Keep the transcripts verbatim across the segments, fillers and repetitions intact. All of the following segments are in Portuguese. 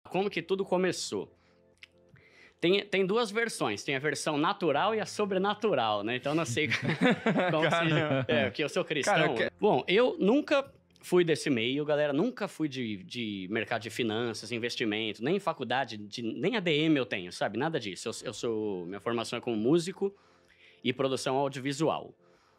Como que tudo começou? Tem, tem duas versões, tem a versão natural e a sobrenatural, né? Então, não sei como se... É, que eu sou cristão. Cara, que... Bom, eu nunca fui desse meio, galera. Nunca fui de, de mercado de finanças, investimento, nem faculdade, de, nem A D M eu tenho, sabe? Nada disso. Eu, eu sou... Minha formação é como músico e produção audiovisual.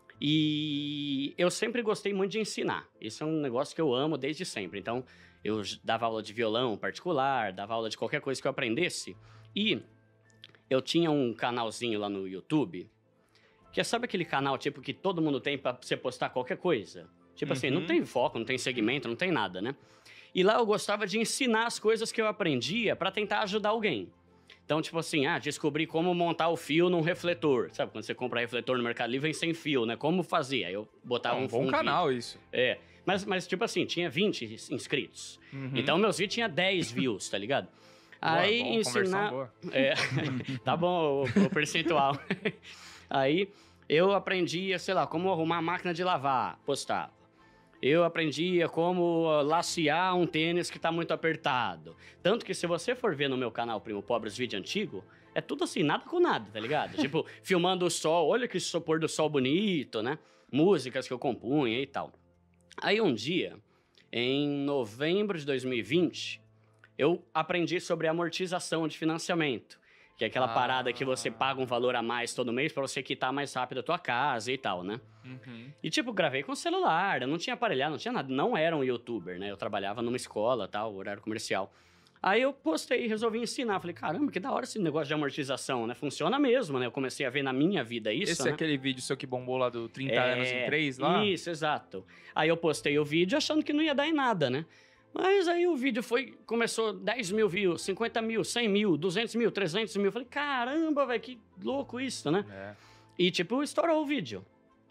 E eu sempre gostei muito de ensinar. Isso é um negócio que eu amo desde sempre. Então, eu dava aula de violão particular, dava aula de qualquer coisa que eu aprendesse. E eu tinha um canalzinho lá no YouTube, que é, sabe aquele canal tipo que todo mundo tem pra você postar qualquer coisa? Tipo uhum. assim, não tem foco, não tem segmento, não tem nada, né? E lá eu gostava de ensinar as coisas que eu aprendia pra tentar ajudar alguém. Então, tipo assim, ah, descobri como montar o fio num refletor. Sabe, quando você compra refletor no Mercado Livre, vem sem fio, né? Como fazer? Aí eu botava é um, um bom um canal vídeo. isso. É, mas, mas tipo assim, tinha vinte inscritos. Uhum. Então, meus vídeos tinham dez views, tá ligado? Boa, aí bom, ensinar... boa. É, tá bom o, o percentual. Aí eu aprendia, sei lá, como arrumar a máquina de lavar, postava. Eu aprendia como lacear um tênis que tá muito apertado. Tanto que se você for ver no meu canal Primo Pobre os vídeos antigos, é tudo assim, nada com nada, tá ligado? Tipo, filmando o sol, olha que pôr do sol bonito, né? Músicas que eu compunha e tal. Aí um dia, em novembro de dois mil e vinte, eu aprendi sobre amortização de financiamento. Que é aquela ah. parada que você paga um valor a mais todo mês pra você quitar mais rápido a tua casa e tal, né? Uhum. E tipo, gravei com celular, eu não tinha aparelhado, não tinha nada. Não era um youtuber, né? Eu trabalhava numa escola, tal, horário comercial. Aí eu postei, resolvi ensinar. Falei, caramba, que da hora esse negócio de amortização, né? Funciona mesmo, né? Eu comecei a ver na minha vida isso, Esse né? é aquele vídeo seu que bombou lá do trinta é, anos em três lá? Isso, exato. Aí eu postei o vídeo achando que não ia dar em nada, né? Mas aí o vídeo foi, começou dez mil views, cinquenta mil, cem mil, duzentos mil, trezentos mil. Falei, caramba, velho, que louco isso, né? É. E tipo, estourou o vídeo.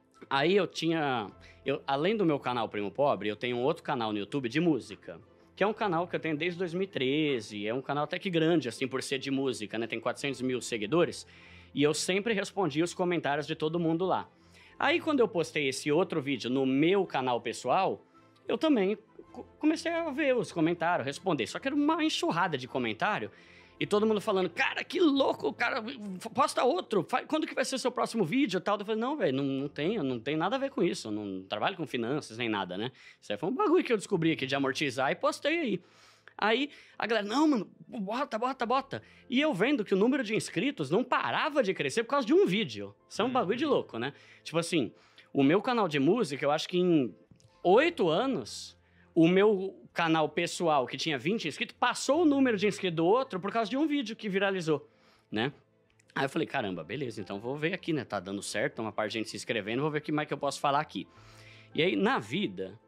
Aí eu tinha, eu, além do meu canal Primo Pobre, eu tenho um outro canal no YouTube de música. Que é um canal que eu tenho desde dois mil e treze, é um canal até que grande, assim, por ser de música, né? Tem quatrocentos mil seguidores. E eu sempre respondi os comentários de todo mundo lá. Aí quando eu postei esse outro vídeo no meu canal pessoal, eu também comecei a ver os comentários, responder. Só que era uma enxurrada de comentário. E todo mundo falando, cara, que louco, cara, posta outro. Quando que vai ser seu próximo vídeo e tal? Eu falei, não, velho, não, não tem, não tem nada a ver com isso. Eu não trabalho com finanças nem nada, né? Isso aí foi um bagulho que eu descobri aqui de amortizar e postei aí. Aí a galera, não, mano, bota, bota, bota. E eu vendo que o número de inscritos não parava de crescer por causa de um vídeo. Isso é um bagulho de louco, né? Tipo assim, o meu canal de música, eu acho que em oito anos... O meu canal pessoal, que tinha vinte inscritos, passou o número de inscritos do outro por causa de um vídeo que viralizou, né? Aí eu falei, caramba, beleza, então vou ver aqui, né? Tá dando certo, uma parte de gente se inscrevendo, vou ver o que mais que eu posso falar aqui. E aí, na vida,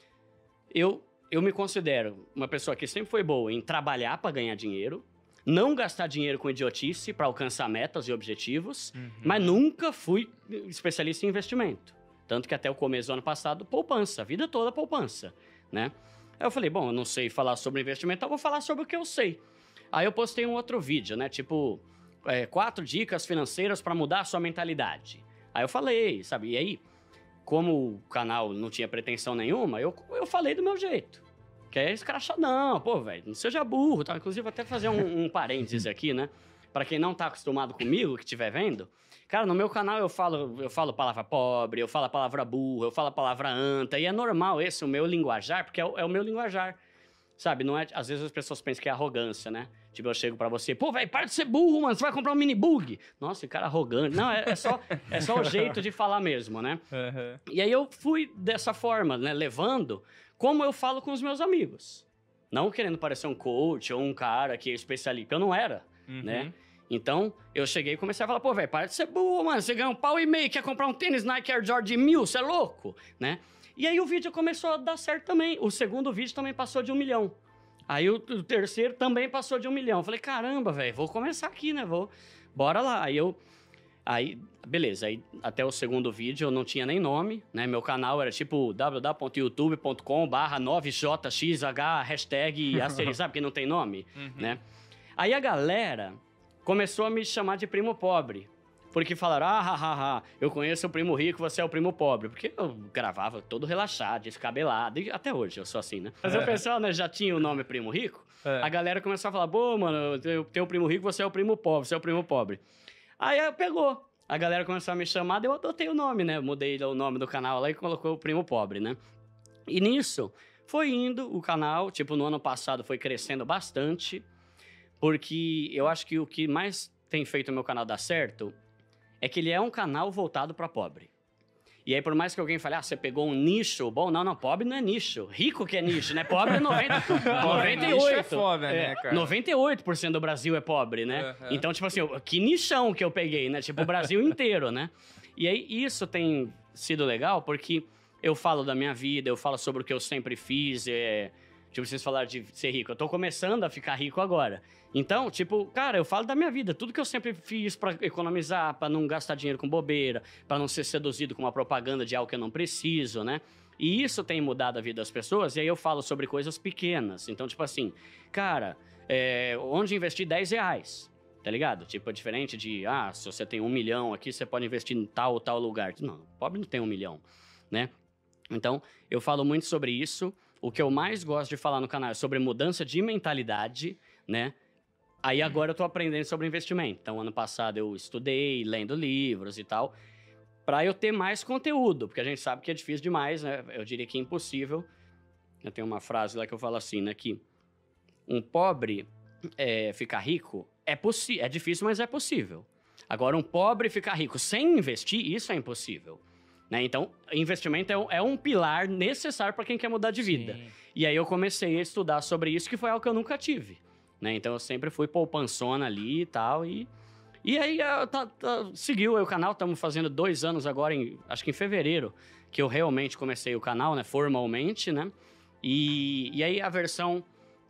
eu, eu me considero uma pessoa que sempre foi boa em trabalhar para ganhar dinheiro, não gastar dinheiro com idiotice para alcançar metas e objetivos, uhum. mas nunca fui especialista em investimento. Tanto que até o começo do ano passado, poupança, a vida toda poupança. Né? Aí eu falei, bom, eu não sei falar sobre investimento, então eu vou falar sobre o que eu sei. Aí eu postei um outro vídeo, né? Tipo, é, quatro dicas financeiras para mudar a sua mentalidade. Aí eu falei, sabe? E aí, como o canal não tinha pretensão nenhuma, eu, eu falei do meu jeito. Que é escrachadão, pô, velho, não seja burro, tá? Inclusive, vou até fazer um, um parênteses aqui, né? Pra quem não tá acostumado comigo, que estiver vendo... Cara, no meu canal eu falo, eu falo palavra pobre, eu falo a palavra burro, eu falo a palavra anta, e é normal esse, o meu linguajar, porque é o, é o meu linguajar, sabe? Não é, às vezes as pessoas pensam que é arrogância, né? Tipo, eu chego pra você, pô, velho, para de ser burro, mano, você vai comprar um mini bug. Nossa, que cara arrogante. Não, é, é, só, é só o jeito de falar mesmo, né? Uhum. E aí eu fui dessa forma, né, levando como eu falo com os meus amigos. Não querendo parecer um coach ou um cara que é especialista, porque eu não era, uhum. né? Então, eu cheguei e comecei a falar, pô, velho, para de ser burro, mano, você ganha um pau e meio, quer comprar um tênis Nike Air Jordan mil, você é louco, né? E aí o vídeo começou a dar certo também, o segundo vídeo também passou de um milhão. Aí o, o terceiro também passou de um milhão. Falei, caramba, velho, vou começar aqui, né, vou, bora lá. Aí eu, aí, beleza, aí até o segundo vídeo eu não tinha nem nome, né, meu canal era tipo w w w ponto youtube ponto com barra nove j x h hashtag asterisco, sabe, que não tem nome, uhum. né? Aí a galera... começou a me chamar de Primo Pobre. porque falaram, ah, ha, ha, ha, eu conheço o primo rico, você é o primo pobre. Porque eu gravava todo relaxado, descabelado, e até hoje eu sou assim, né? Mas o pessoal, né, já tinha o nome primo rico, é. A galera começou a falar, pô, mano, eu tenho o primo rico, você é o primo pobre, você é o primo pobre. Aí pegou. A galera começou a me chamar, daí eu adotei o nome, né? Mudei o nome do canal lá e colocou o primo pobre, né? E nisso, foi indo o canal, tipo, no ano passado foi crescendo bastante, porque eu acho que o que mais tem feito o meu canal dar certo é que ele é um canal voltado para pobre. E aí, por mais que alguém fale, ah, você pegou um nicho bom, não, não, pobre não é nicho. Rico que é nicho, né? Pobre é noventa, noventa e oito. É foda, é, né, cara? noventa e oito por cento do Brasil é pobre, né? Uhum. Então, tipo assim, que nichão que eu peguei, né? Tipo, o Brasil inteiro, né? E aí, isso tem sido legal, porque eu falo da minha vida, eu falo sobre o que eu sempre fiz, é... Tipo, vocês falaram de ser rico. Eu tô começando a ficar rico agora. Então, tipo, cara, eu falo da minha vida. Tudo que eu sempre fiz pra economizar, pra não gastar dinheiro com bobeira, pra não ser seduzido com uma propaganda de algo que eu não preciso, né? E isso tem mudado a vida das pessoas. E aí eu falo sobre coisas pequenas. Então, tipo assim, cara, é, onde investir dez reais? Tá ligado? Tipo, é diferente de, ah, se você tem um milhão aqui, você pode investir em tal ou tal lugar. Não, pobre não tem um milhão, né? Então, eu falo muito sobre isso. O que eu mais gosto de falar no canal é sobre mudança de mentalidade, né? Aí agora eu tô aprendendo sobre investimento. Então, ano passado eu estudei, lendo livros e tal, para eu ter mais conteúdo, porque a gente sabe que é difícil demais, né? Eu diria que é impossível. Eu tenho uma frase lá que eu falo assim, né? Que um pobre é, ficar rico é possível, é difícil, mas é possível. Agora, um pobre ficar rico sem investir, isso é impossível. Né? Então, investimento é um, é um pilar necessário para quem quer mudar de vida. Sim. E aí eu comecei a estudar sobre isso, que foi algo que eu nunca tive. Né? Então, eu sempre fui poupançona ali e tal. E, e aí, eu, tá, tá, seguiu o canal. Estamos fazendo dois anos agora, em, acho que em fevereiro, que eu realmente comecei o canal, né? Formalmente, né? E, e aí, a versão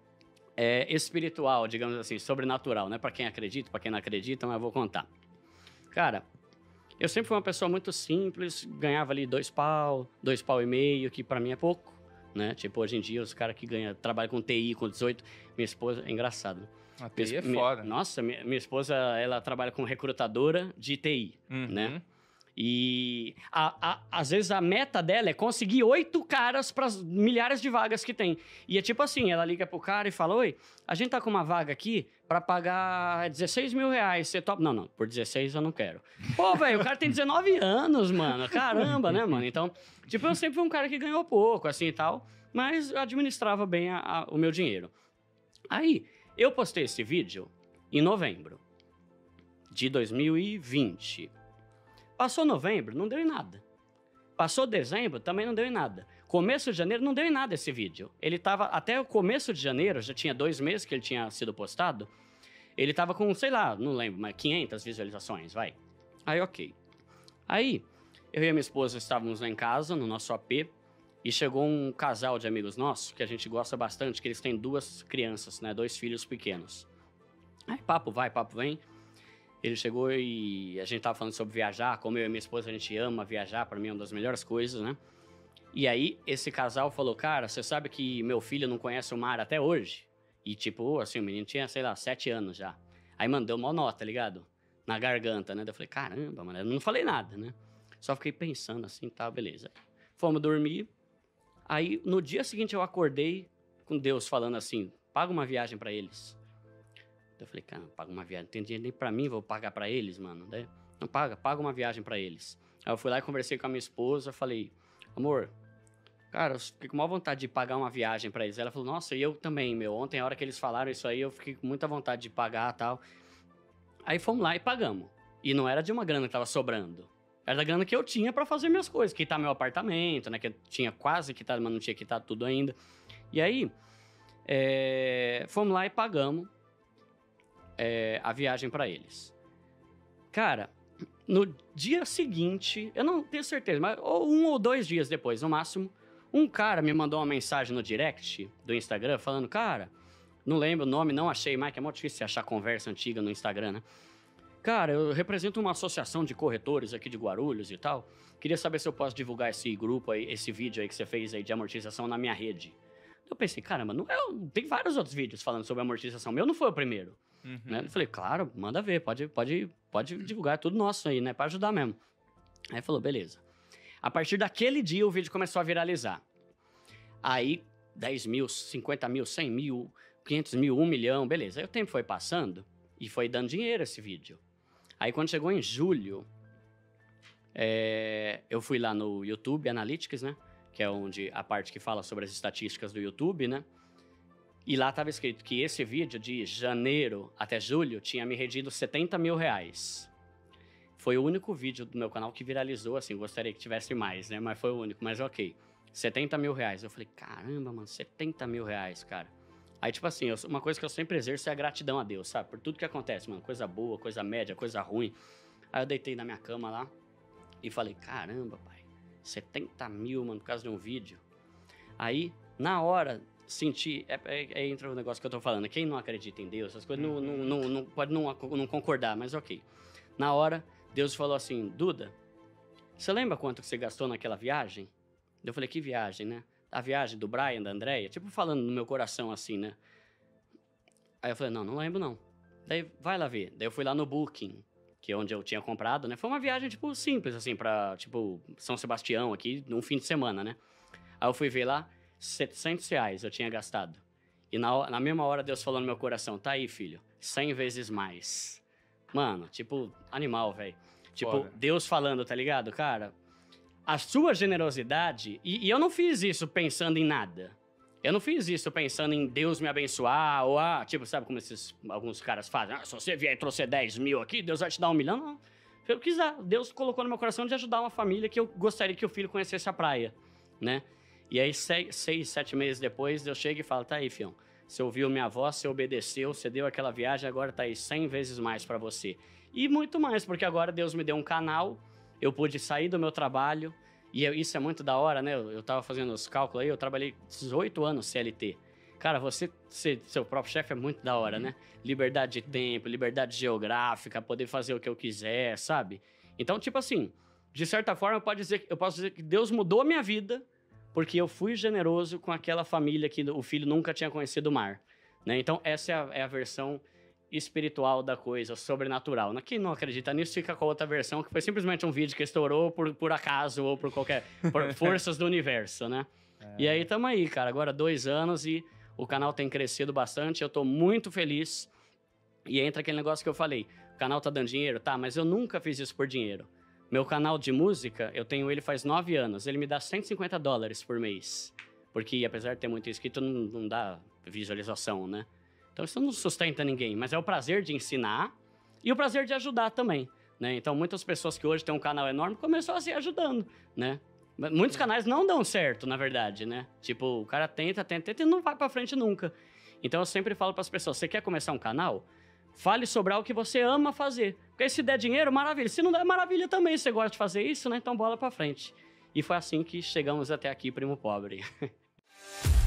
é, espiritual, digamos assim, sobrenatural, né? Para quem acredita, para quem não acredita, mas eu vou contar. Cara... Eu sempre fui uma pessoa muito simples, ganhava ali dois pau, dois pau e meio, que pra mim é pouco, né? Tipo, hoje em dia, os caras que ganham, trabalham com T I com dezoito, minha esposa, é engraçado. A T I é minha, foda. Nossa, minha, minha esposa, ela trabalha com recrutadora de T I, uhum. né? E a, a, às vezes a meta dela é conseguir oito caras para as milhares de vagas que tem. E é tipo assim, ela liga pro cara e fala, oi, a gente tá com uma vaga aqui para pagar dezesseis mil reais, você topa? Não, não, por dezesseis eu não quero. Pô, velho, o cara tem dezenove anos, mano, caramba, né, mano? Então, tipo, eu sempre fui um cara que ganhou pouco, assim e tal, mas eu administrava bem a, a, o meu dinheiro. Aí, eu postei esse vídeo em novembro de dois mil e vinte. Passou novembro, não deu em nada. Passou dezembro, também não deu em nada. Começo de janeiro, não deu em nada esse vídeo. Ele tava, até o começo de janeiro, já tinha dois meses que ele tinha sido postado, ele tava com, sei lá, não lembro, mas quinhentas visualizações, vai. Aí, ok. Aí, eu e a minha esposa estávamos lá em casa, no nosso A P, e chegou um casal de amigos nossos, que a gente gosta bastante, que eles têm duas crianças, né, dois filhos pequenos. Aí, papo vai, papo vem. Ele chegou e a gente tava falando sobre viajar, como eu e minha esposa, a gente ama viajar, pra mim é uma das melhores coisas, né? E aí, esse casal falou, cara, você sabe que meu filho não conhece o mar até hoje? E tipo, assim, o menino tinha, sei lá, sete anos já. Aí mandou uma nota, ligado? Na garganta, né? Daí eu falei, caramba, mano, eu não falei nada, né? Só fiquei pensando assim, tá, beleza. Fomos dormir. Aí, no dia seguinte, eu acordei com Deus falando assim, paga uma viagem pra eles. Eu falei, cara, paga uma viagem, não tem dinheiro nem pra mim, vou pagar pra eles, mano. Daí, não, paga, paga uma viagem pra eles. Aí eu fui lá e conversei com a minha esposa, falei, amor, cara, eu fiquei com maior vontade de pagar uma viagem pra eles. Ela falou, nossa, e eu também, meu. Ontem, a hora que eles falaram isso aí, eu fiquei com muita vontade de pagar e tal. Aí fomos lá e pagamos. E não era de uma grana que tava sobrando. Era da grana que eu tinha pra fazer minhas coisas. Quitar meu apartamento, né? Que eu tinha quase quitado, mas não tinha quitado tudo ainda. E aí, é, fomos lá e pagamos. É, a viagem pra eles. Cara, no dia seguinte, eu não tenho certeza, mas ou um ou dois dias depois, no máximo, um cara me mandou uma mensagem no direct do Instagram falando, cara, não lembro o nome, não achei mais, que é muito difícil achar conversa antiga no Instagram, né? Cara, eu represento uma associação de corretores aqui de Guarulhos e tal. Queria saber se eu posso divulgar esse grupo aí, esse vídeo aí que você fez aí de amortização na minha rede. Eu pensei, caramba, não é, tem vários outros vídeos falando sobre amortização. Meu não foi o primeiro. Uhum. Né? Eu falei, claro, manda ver, pode, pode, pode divulgar, é tudo nosso aí, né? Pra ajudar mesmo. Aí falou, beleza. A partir daquele dia, o vídeo começou a viralizar. Aí, dez mil, cinquenta mil, cem mil, quinhentos mil, um milhão, beleza. Aí o tempo foi passando e foi dando dinheiro esse vídeo. Aí, quando chegou em julho, é, eu fui lá no YouTube Analytics, né? Que é onde a parte que fala sobre as estatísticas do YouTube, né? E lá estava escrito que esse vídeo, de janeiro até julho, tinha me rendido setenta mil reais. Foi o único vídeo do meu canal que viralizou, assim, gostaria que tivesse mais, né? Mas foi o único, mas ok. setenta mil reais. Eu falei, caramba, mano, setenta mil reais, cara. Aí, tipo assim, eu, uma coisa que eu sempre exerço é a gratidão a Deus, sabe? Por tudo que acontece, mano. Coisa boa, coisa média, coisa ruim. Aí eu deitei na minha cama lá e falei, caramba, pai, setenta mil, mano, por causa de um vídeo. Aí, na hora... Senti, é, é, é entra o negócio que eu tô falando, quem não acredita em Deus, essas coisas não, não, não, não, pode não, não concordar, mas ok. Na hora, Deus falou assim, Duda, você lembra quanto que você gastou naquela viagem? Eu falei, que viagem, né? A viagem do Brian, da Andréia, tipo falando no meu coração assim, né? Aí eu falei, não, não lembro não. Daí, vai lá ver. Daí eu fui lá no Booking, que é onde eu tinha comprado, né? Foi uma viagem, tipo, simples, assim, pra, tipo, São Sebastião aqui, num fim de semana, né? Aí eu fui ver lá, setecentos reais eu tinha gastado. E na, na mesma hora Deus falou no meu coração, tá aí, filho, cem vezes mais. Mano, tipo, animal, velho. Tipo, Foda. Deus falando, tá ligado, cara? A sua generosidade... E, e eu não fiz isso pensando em nada. Eu não fiz isso pensando em Deus me abençoar, ou, ah, tipo, sabe como esses, alguns caras fazem? Ah, se você vier e trouxer dez mil aqui, Deus vai te dar um milhão. Não, eu quis dar. Deus colocou no meu coração de ajudar uma família que eu gostaria que o filho conhecesse a praia, né? E aí, seis, seis, sete meses depois, eu chego e falo, tá aí, fião. Você ouviu minha voz, você obedeceu, você deu aquela viagem, agora tá aí cem vezes mais pra você. E muito mais, porque agora Deus me deu um canal, eu pude sair do meu trabalho, e eu, isso é muito da hora, né? Eu, eu tava fazendo os cálculos aí, eu trabalhei dezoito anos C L T. Cara, você ser seu próprio chefe é muito da hora, né? Liberdade de tempo, liberdade geográfica, poder fazer o que eu quiser, sabe? Então, tipo assim, de certa forma, eu, pode dizer, eu posso dizer que Deus mudou a minha vida, porque eu fui generoso com aquela família que o filho nunca tinha conhecido o mar, né? Então, essa é a, é a versão espiritual da coisa, sobrenatural. Quem não acredita nisso fica com a outra versão, que foi simplesmente um vídeo que estourou por, por acaso ou por qualquer... por forças do universo, né? É. E aí, tamo aí, cara. Agora dois anos e o canal tem crescido bastante. Eu tô muito feliz. E entra aquele negócio que eu falei. O canal tá dando dinheiro? Tá, mas eu nunca fiz isso por dinheiro. Meu canal de música, eu tenho ele faz nove anos. Ele me dá cento e cinquenta dólares por mês. Porque, apesar de ter muito inscrito, não, não dá visualização, né? Então, isso não sustenta ninguém. Mas é o prazer de ensinar e o prazer de ajudar também, né? Então, muitas pessoas que hoje têm um canal enorme começaram a se ajudando, né? Muitos canais não dão certo, na verdade, né? Tipo, o cara tenta, tenta, tenta e não vai pra frente nunca. Então, eu sempre falo pras pessoas, você quer começar um canal? Fale sobre algo que você ama fazer. Porque se der dinheiro, maravilha. Se não der, maravilha também. Se você gosta de fazer isso, né? Então, bola pra frente. E foi assim que chegamos até aqui, Primo Pobre.